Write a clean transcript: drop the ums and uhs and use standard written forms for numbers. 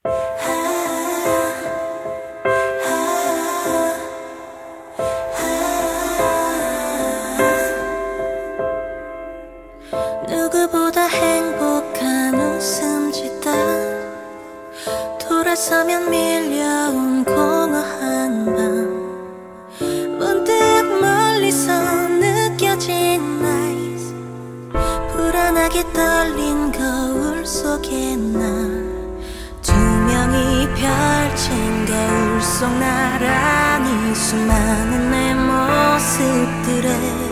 누구보다 행복한 웃음 짓다 돌아서면 밀려온 공허한 밤 문득 멀리서 느껴진 나이스 불안하게 떨린 거울 속에 나 투명히 펼친 거울 속 나란히 수많은 내 모습들에